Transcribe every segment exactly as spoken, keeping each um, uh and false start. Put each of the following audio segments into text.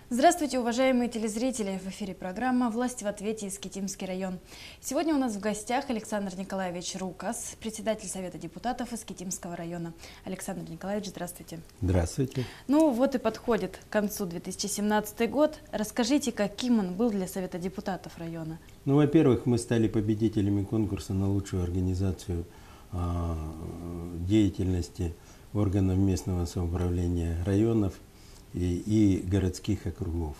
Здравствуйте, уважаемые телезрители! В эфире программа «Власть в ответе. Искитимский район». Сегодня у нас в гостях Александр Николаевич Рукас, председатель Совета депутатов Искитимского района. Александр Николаевич, здравствуйте. Здравствуйте. Ну вот и подходит к концу две тысячи семнадцатый год. Расскажите, каким он был для Совета депутатов района? Ну, во-первых, мы стали победителями конкурса на лучшую организацию э, деятельности органов местного самоуправления районов и, и городских округов.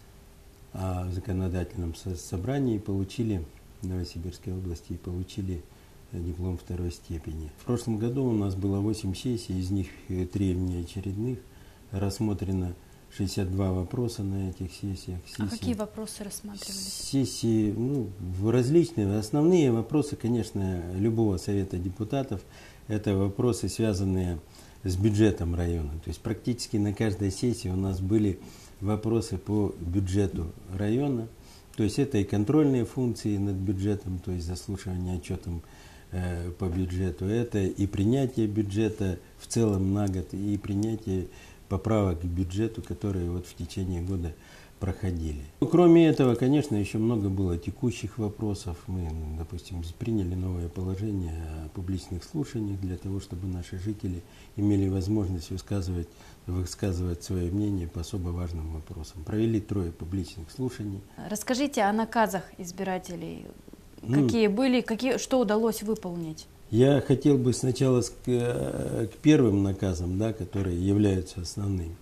А в законодательном собрании получили, в Новосибирской области, получили диплом второй степени. В прошлом году у нас было восемь сессий, из них три внеочередных. Рассмотрено шестьдесят два вопроса на этих сессиях. Сессии. А какие вопросы рассматривались? Сессии, ну, различные. Основные вопросы, конечно, любого совета депутатов, это вопросы, связанные с бюджетом района. То есть практически на каждой сессии у нас были вопросы по бюджету района. То есть это и контрольные функции над бюджетом, то есть заслушивание отчетом э, по бюджету, это и принятие бюджета в целом на год, и принятие поправок к бюджету, которые вот в течение года проходили. Ну, кроме этого, конечно, еще много было текущих вопросов. Мы, допустим, приняли новое положение о публичных слушаниях для того, чтобы наши жители имели возможность высказывать, высказывать свое мнение по особо важным вопросам. Провели трое публичных слушаний. Расскажите о наказах избирателей. Ну, какие были, какие, что удалось выполнить? Я хотел бы сначала к, к первым наказам, да, которые являются основными.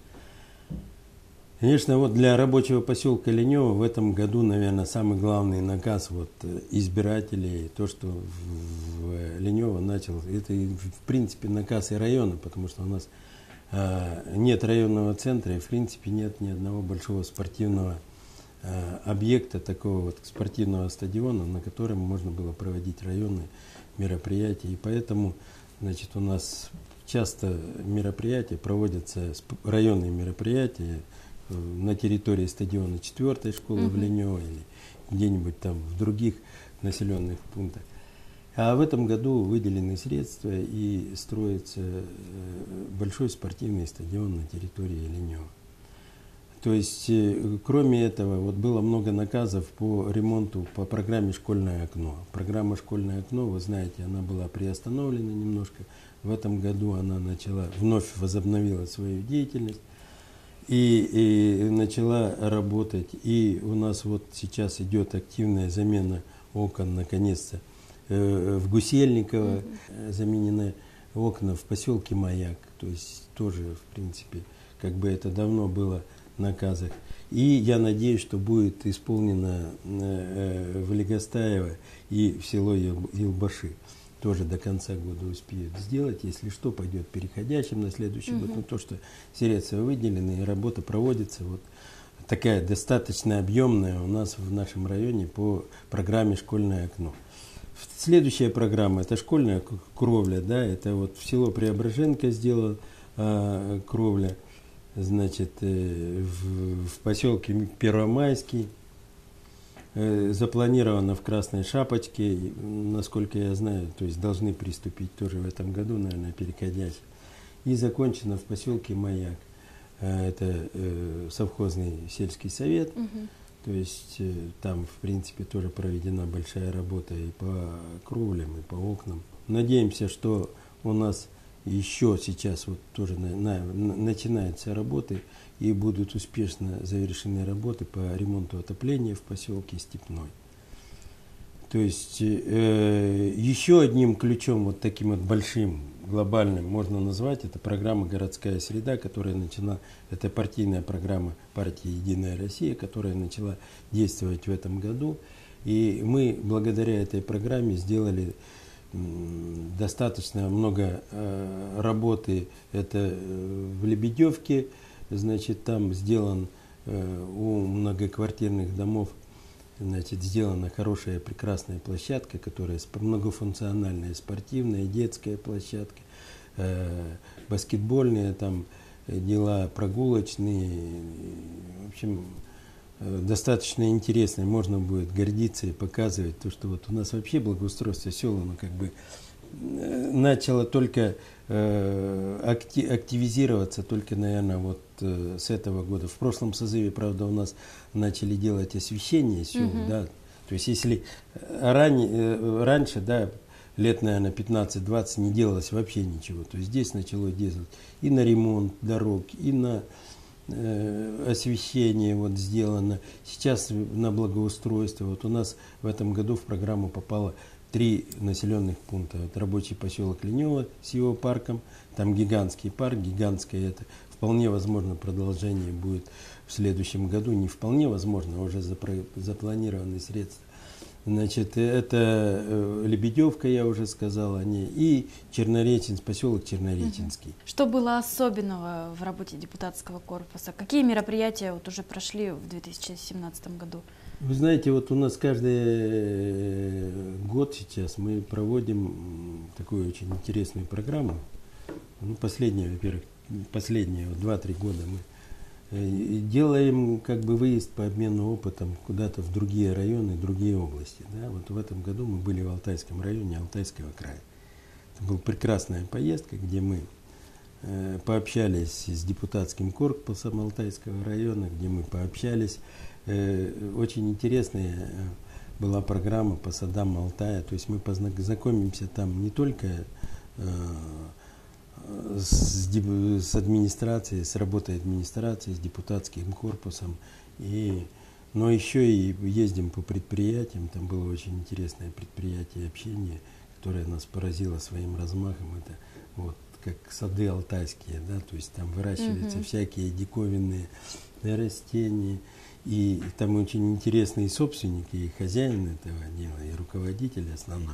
Конечно, вот для рабочего поселка Ленева в этом году, наверное, самый главный наказ вот избирателей, то, что в, в Ленево начал, это в принципе наказ и района, потому что у нас э, нет районного центра и в принципе нет ни одного большого спортивного э, объекта, такого вот спортивного стадиона, на котором можно было проводить районные мероприятия. И поэтому, значит, у нас часто мероприятия проводятся, районные мероприятия, на территории стадиона четвертой школы [S2] Uh-huh. [S1] В Ленево или где-нибудь там в других населенных пунктах. А в этом году выделены средства и строится большой спортивный стадион на территории Ленева. То есть, кроме этого, вот было много наказов по ремонту по программе «Школьное окно». Программа «Школьное окно», вы знаете, она была приостановлена немножко. В этом году она начала, вновь возобновила свою деятельность. И, и начала работать. И у нас вот сейчас идет активная замена окон, наконец-то. Э, в Гусельниково mm-hmm. заменены окна в поселке Маяк. То есть тоже, в принципе, как бы это давно было в наказах. И я надеюсь, что будет исполнено э, в Легостаево и в село Елбаши. Тоже до конца года успеют сделать. Если что, пойдет переходящим на следующий [S2] Uh-huh. [год. Но то, что средства выделены и работа проводится, вот такая достаточно объемная у нас в нашем районе по программе «Школьное окно». Следующая программа – это школьная кровля. Да, это вот в село Преображенко сделала а, кровля, значит, э, в, в поселке Первомайский. Запланировано в Красной Шапочке, насколько я знаю, то есть должны приступить тоже в этом году, наверное, переходясь. И закончено в поселке Маяк. Это совхозный сельский совет, угу. То есть там, в принципе, тоже проведена большая работа и по кровлям, и по окнам. Надеемся, что у нас еще сейчас вот тоже на, на, начинаются работы и будут успешно завершены работы по ремонту отопления в поселке Степной. То есть э, еще одним ключом, вот таким вот большим, глобальным, можно назвать, это программа «Городская среда», которая начала, это партийная программа партии «Единая Россия», которая начала действовать в этом году. И мы благодаря этой программе сделали достаточно много э, работы. Это в Лебедевке, значит, там сделан э, у многоквартирных домов, значит, сделана хорошая, прекрасная площадка, которая многофункциональная, спортивная, детская площадка, э, баскетбольные там дела, прогулочные, в общем, достаточно интересно, можно будет гордиться и показывать то, что вот у нас вообще благоустройство села, ну, как бы начало только э, активизироваться только, наверное, вот э, с этого года. В прошлом созыве, правда, у нас начали делать освещение сел, угу. да. То есть если ран, э, раньше, да, лет, наверное, пятнадцать-двадцать не делалось вообще ничего, то здесь начало делать и на ремонт дорог, и на э, освещение вот сделано. Сейчас на благоустройство. Вот у нас в этом году в программу попало три населенных пункта. Вот рабочий поселок Ленево с его парком, там гигантский парк, гигантское это. Вполне возможно продолжение будет в следующем году. Не вполне возможно, а уже запланированы средства. Значит, это э, Лебедевка, я уже сказал о ней, и Чернореченск, поселок Чернореченский. Что было особенного в работе депутатского корпуса? Какие мероприятия вот уже прошли в две тысячи семнадцатом году? Вы знаете, вот у нас каждый год сейчас мы проводим такую очень интересную программу. Ну, последние, во-первых, последние два-три года мы делаем как бы выезд по обмену опытом куда-то в другие районы, другие области. Да? Вот в этом году мы были в Алтайском районе Алтайского края. Это была прекрасная поездка, где мы э, пообщались с депутатским корпусом Алтайского района, где мы пообщались. Э, очень интересная была программа по садам Алтая. То есть мы познакомимся там не только э, С, с администрацией, с работой администрации, с депутатским корпусом, и, но еще и ездим по предприятиям. Там было очень интересное предприятие общения, которое нас поразило своим размахом. Это вот как сады алтайские, да, то есть там выращиваются mm-hmm. всякие диковинные растения, и там очень интересные собственники, и хозяин этого дела, и руководитель основной,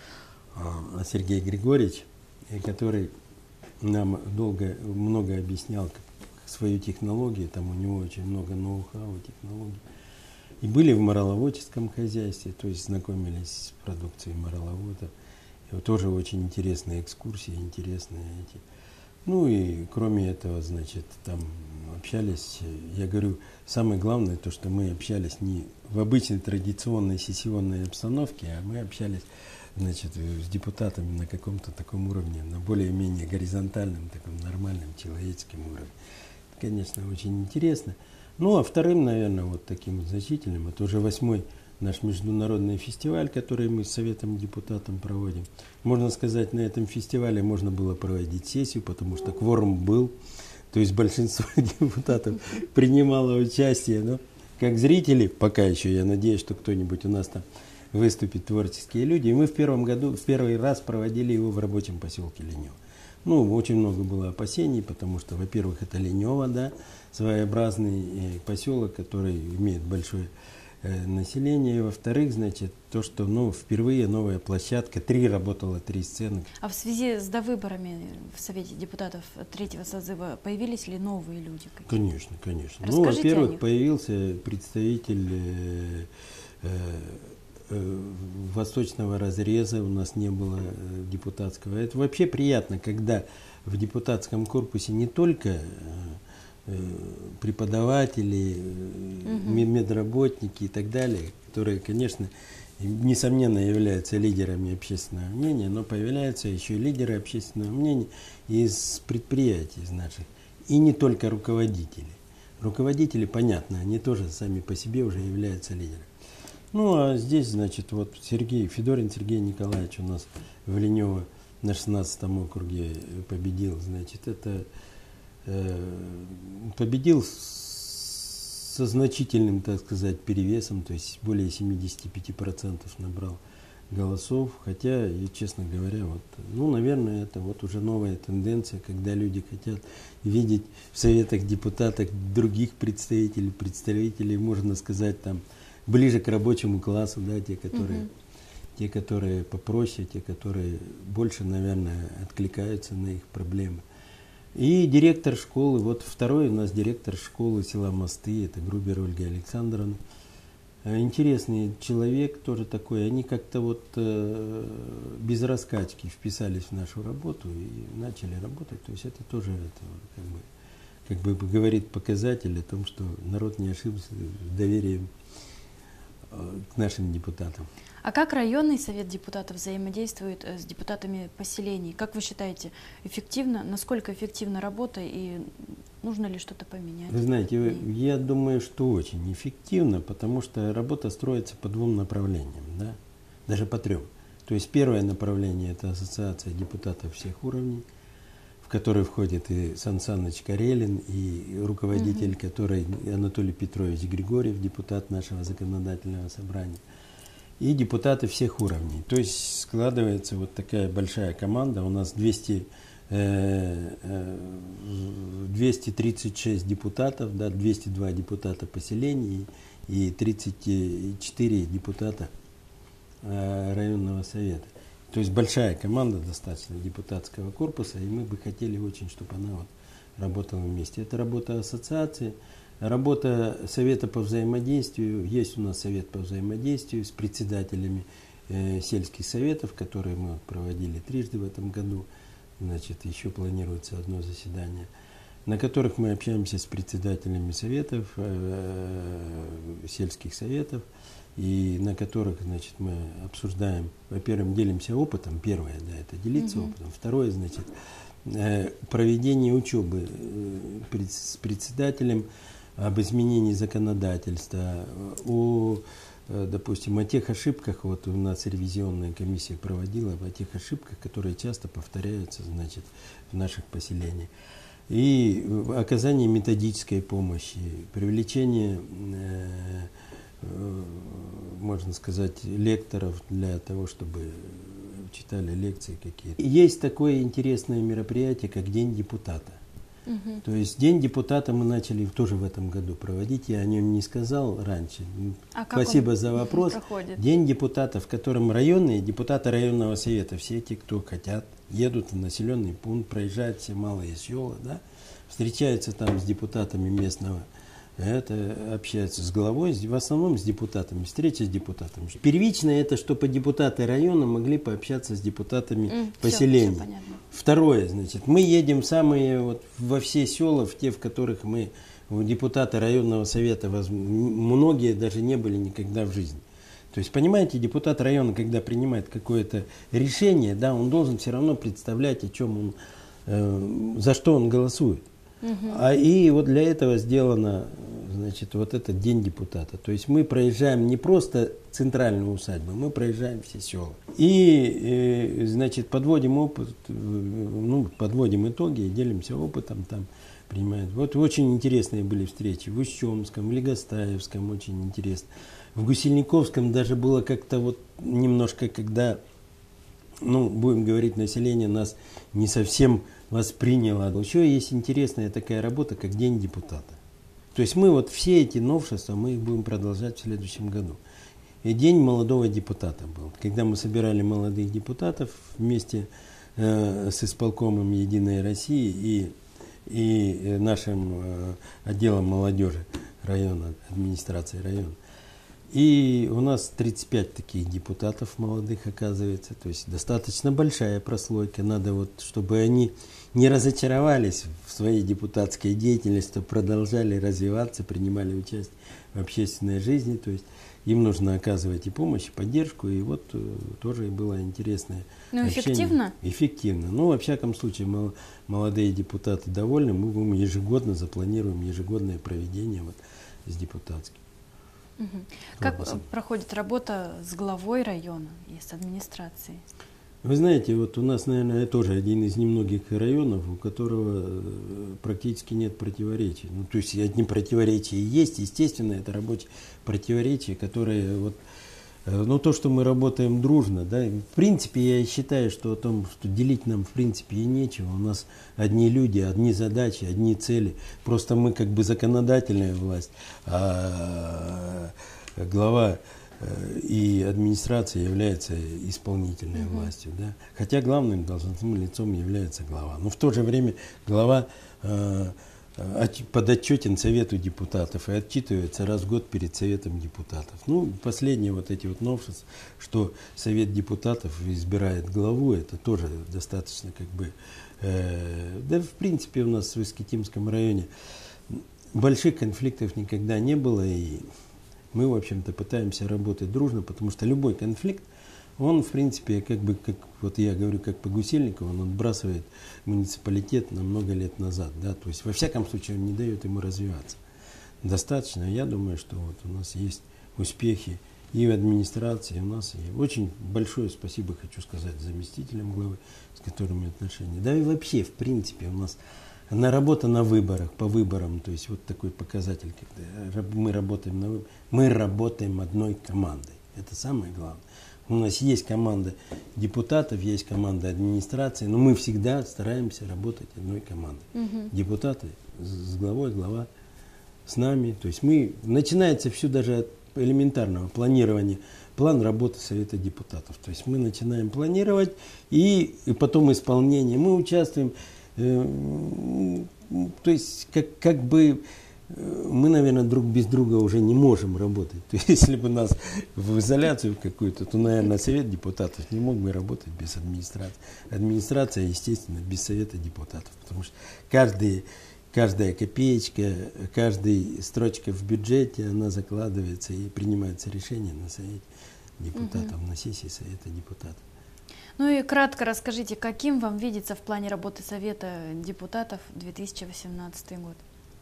Сергей Григорьевич, который нам долго, много объяснял как, свою технологию, там у него очень много ноу-хау технологий. И были в мораловодческом хозяйстве, то есть знакомились с продукцией мораловода. И вот тоже очень интересные экскурсии, интересные эти. Ну и кроме этого, значит, там общались, я говорю, самое главное то, что мы общались не в обычной традиционной сессионной обстановке, а мы общались, значит, с депутатами на каком-то таком уровне, на более-менее горизонтальном, таком нормальном человеческом уровне. Это, конечно, очень интересно. Ну, а вторым, наверное, вот таким значительным, это уже восьмой наш международный фестиваль, который мы с Советом депутатов проводим. Можно сказать, на этом фестивале можно было проводить сессию, потому что кворум был, то есть большинство депутатов принимало участие, но как зрители, пока еще, я надеюсь, что кто-нибудь у нас там выступит, творческие люди. И мы в первом году, в первый раз проводили его в рабочем поселке Ленево. Ну, очень много было опасений, потому что, во-первых, это Ленево, да, своеобразный поселок, который имеет большое э, население. Во-вторых, значит, то, что, ну, впервые новая площадка, три работало, три сцены. А в связи с довыборами в Совете депутатов третьего созыва появились ли новые люди? Какие-то? Конечно, конечно. Расскажите, ну, во-первых, появился представитель э, э, восточного разреза, у нас не было депутатского. Это вообще приятно, когда в депутатском корпусе не только преподаватели, угу. медработники и так далее, которые, конечно, несомненно являются лидерами общественного мнения, но появляются еще и лидеры общественного мнения из предприятий из наших. И не только руководители. Руководители, понятно, они тоже сами по себе уже являются лидерами. Ну, а здесь, значит, вот Сергей, Федорин Сергей Николаевич у нас в Ленево на шестнадцатом округе победил, значит, это э, победил с, со значительным, так сказать, перевесом, то есть более семидесяти пяти процентов набрал голосов, хотя, и, честно говоря, вот, ну, наверное, это вот уже новая тенденция, когда люди хотят видеть в советах депутатов других представителей, представителей, можно сказать, там, ближе к рабочему классу, да, те, которые, угу. те, которые попроще, те, которые больше, наверное, откликаются на их проблемы. И директор школы, вот второй у нас директор школы села Мосты, это Грубер Ольга Александровна. Интересный человек, тоже такой, они как-то вот э, без раскачки вписались в нашу работу и начали работать, то есть это тоже это, как бы, как бы говорит показатель о том, что народ не ошибся с доверием к нашим депутатам. А как районный совет депутатов взаимодействует с депутатами поселений? Как вы считаете, эффективно, насколько эффективна работа и Нужно ли что-то поменять? Вы знаете, я думаю, что очень эффективно, потому что работа строится по двум направлениям, да? Даже по трем. То есть первое направление – это ассоциация депутатов всех уровней, в которой входит и Сан Саныч Карелин, и руководитель, угу. который Анатолий Петрович Григорьев, депутат нашего законодательного собрания, и депутаты всех уровней. То есть складывается вот такая большая команда. У нас двести, двести тридцать шесть депутатов, да, двести два депутата поселений и тридцать четыре депутата районного совета. То есть большая команда достаточно депутатского корпуса, и мы бы хотели очень, чтобы она вот работала вместе. Это работа ассоциации, работа совета по взаимодействию. Есть у нас совет по взаимодействию с председателями э, сельских советов, которые мы проводили трижды в этом году. Значит, еще планируется одно заседание, на которых мы общаемся с председателями советов, э, сельских советов, и на которых, значит, мы обсуждаем, во-первых, делимся опытом, первое, да, это делиться угу. опытом, второе, значит, э, проведение учебы э, с председателем об изменении законодательства, о, э, допустим, о тех ошибках, вот у нас ревизионная комиссия проводила, о тех ошибках, которые часто повторяются, значит, в наших поселениях. И оказание методической помощи, привлечение, э, э, можно сказать, лекторов для того, чтобы читали лекции какие-то. Есть такое интересное мероприятие, как День депутата. Угу. То есть День депутата мы начали тоже в этом году проводить. Я о нем не сказал раньше. А Спасибо за вопрос. Проходит? День депутата, в котором районные депутаты районного совета, все те, кто хотят, едут в населенный пункт, проезжают все малые села, да, встречаются там с депутатами местного, это общаются с главой, в основном с депутатами, встреча с депутатами. Первичное это, чтобы депутаты района могли пообщаться с депутатами mm, поселений. Все, все Второе, значит, мы едем самые, вот, во все села, в те, в которых мы, депутаты районного совета, многие даже не были никогда в жизни. То есть, понимаете, депутат района, когда принимает какое-то решение, да, он должен все равно представлять, о чем он, э, за что он голосует. Угу. А и вот для этого сделано, значит, вот этот День депутата. То есть мы проезжаем не просто центральную усадьбу, мы проезжаем все села. И, э, значит, подводим опыт, ну, подводим итоги, делимся опытом, там принимают. Вот очень интересные были встречи в Ущемском, в Легостаевском, очень интересно. В Гусельниковском даже было как-то вот немножко, когда, ну, будем говорить, население нас не совсем восприняло. Еще есть интересная такая работа, как День депутата. То есть мы вот все эти новшества, мы их будем продолжать в следующем году. И День молодого депутата был, когда мы собирали молодых депутатов вместе э, с исполкомом «Единой России» и, и нашим э, отделом молодежи района, администрации района. И у нас тридцать пять таких депутатов молодых оказывается, то есть достаточно большая прослойка. Надо вот, чтобы они не разочаровались в своей депутатской деятельности, продолжали развиваться, принимали участие в общественной жизни. То есть им нужно оказывать и помощь, и поддержку. И вот тоже было интересное Ну, общение. эффективно? Эффективно. Ну, во всяком случае, молодые депутаты довольны. Мы будем ежегодно, запланируем ежегодное проведение вот с депутатским. Угу. Как проходит работа с главой района и с администрацией? Вы знаете, вот у нас, наверное, тоже один из немногих районов, у которого практически нет противоречий. Ну, то есть одни противоречия есть, естественно, это рабочие противоречия, которые вот, ну, то, что мы работаем дружно, да, в принципе, я считаю, что о том, что делить нам, в принципе, и нечего. У нас одни люди, одни задачи, одни цели. Просто мы как бы законодательная власть, а глава и администрация является исполнительной mm-hmm. властью. Да? Хотя главным должностным лицом является глава. Но в то же время глава э, подотчетен Совету депутатов и отчитывается раз в год перед Советом депутатов. Ну, последние вот эти вот новшества, что Совет депутатов избирает главу, это тоже достаточно как бы... Э, да, в принципе, у нас в Искитимском районе больших конфликтов никогда не было, и мы, в общем-то, пытаемся работать дружно, потому что любой конфликт, он, в принципе, как бы, как вот я говорю, как по Гусельникову, он отбрасывает муниципалитет на много лет назад, да, то есть во всяком случае он не дает ему развиваться. Достаточно, я думаю, что вот у нас есть успехи и в администрации, и у нас и очень большое спасибо хочу сказать заместителям главы, с которыми отношения. Да и вообще, в принципе, у нас на работа на выборах, по выборам, то есть вот такой показатель, когда мы работаем на выборах, мы работаем одной командой. Это самое главное. У нас есть команда депутатов, есть команда администрации, но мы всегда стараемся работать одной командой. Угу. Депутаты с главой, глава с нами. То есть мы, начинается все даже от элементарного планирования, план работы Совета депутатов. То есть мы начинаем планировать и, и потом исполнение. Мы участвуем, э, то есть как, как бы мы, наверное, друг без друга уже не можем работать. То есть, если бы нас в изоляцию какую-то, то, наверное, Совет депутатов не мог бы работать без администрации. Администрация, естественно, без Совета депутатов. Потому что каждый, каждая копеечка, каждая строчка в бюджете, она закладывается и принимается решение на Совете депутатов, угу. на сессии Совета депутатов. Ну и кратко расскажите, каким вам видится в плане работы Совета депутатов две тысячи восемнадцатый год?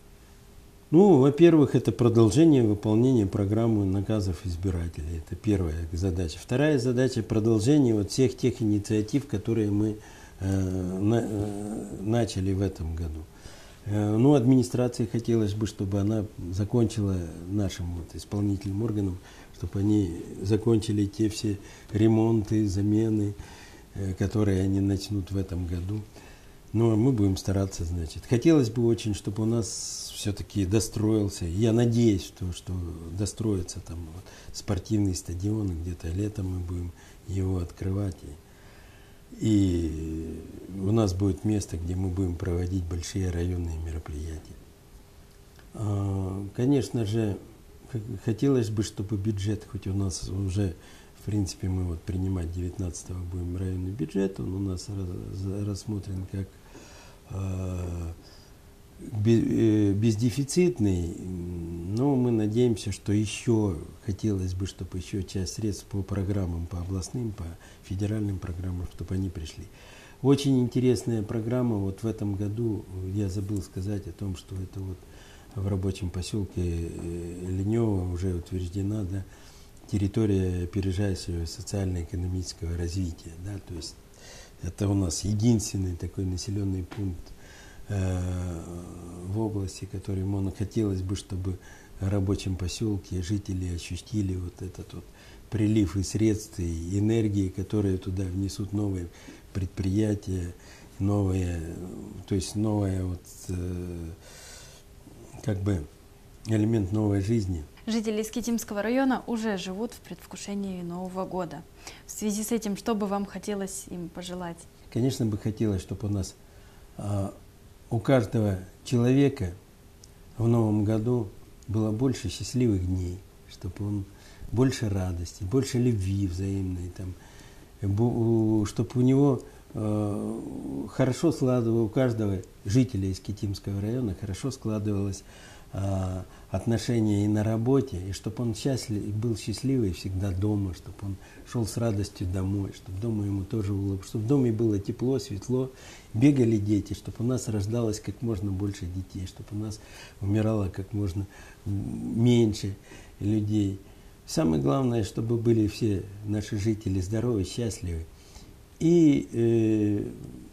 Ну, во-первых, это продолжение выполнения программы наказов избирателей. Это первая задача. Вторая задача – продолжение вот всех тех инициатив, которые мы э, на, э, начали в этом году. Э, ну, администрации хотелось бы, чтобы она закончила нашим вот, исполнительным органам, чтобы они закончили те все ремонты, замены, э, которые они начнут в этом году. Ну, а мы будем стараться, значит. Хотелось бы очень, чтобы у нас все-таки достроился, я надеюсь, что, что достроится там вот, спортивный стадион, где-то летом мы будем его открывать. И, и у нас будет место, где мы будем проводить большие районные мероприятия. А, конечно же, хотелось бы, чтобы бюджет, хоть у нас уже, в принципе, мы вот принимать девятнадцатого будем районный бюджет, он у нас раз, рассмотрен как а, бездефицитный, но мы надеемся, что еще хотелось бы, чтобы еще часть средств по программам, по областным, по федеральным программам, чтобы они пришли. Очень интересная программа. Вот в этом году я забыл сказать о том, что это вот в рабочем поселке Ленево уже утверждена, да, территория опережающего социально-экономического развития. Да, то есть это у нас единственный такой населенный пункт в области, который ему хотелось бы, чтобы в рабочем поселке жители ощутили вот этот вот прилив и средств, и энергии, которые туда внесут новые предприятия, новые, то есть новая вот как бы элемент новой жизни. Жители Искитимского района уже живут в предвкушении Нового года. В связи с этим, что бы вам хотелось им пожелать? Конечно, бы хотелось, чтобы у нас у каждого человека в новом году было больше счастливых дней, чтобы он больше радости, больше любви взаимной, там, чтобы у него э, хорошо складывалось, у каждого жителя Искитимского района хорошо складывалось э, отношение и на работе, и чтобы он счастлив, был счастливый всегда дома, чтобы он шел с радостью домой, чтобы дома ему тоже улыбалось, чтобы в доме было тепло, светло, бегали дети, чтобы у нас рождалось как можно больше детей, чтобы у нас умирало как можно меньше людей. Самое главное, чтобы были все наши жители здоровы, счастливы, и э,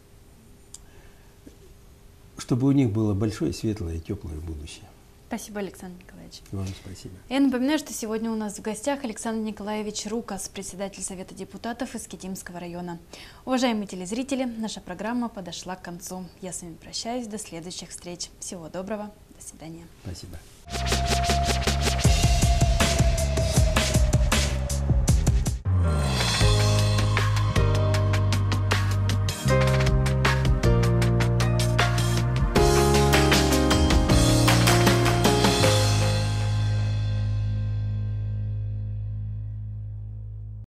чтобы у них было большое, светлое и теплое будущее. Спасибо, Александр Николаевич. Вам спасибо. Я напоминаю, что сегодня у нас в гостях Александр Николаевич Рукас, председатель Совета депутатов Искитимского района. Уважаемые телезрители, наша программа подошла к концу. Я с вами прощаюсь. До следующих встреч. Всего доброго. До свидания. Спасибо.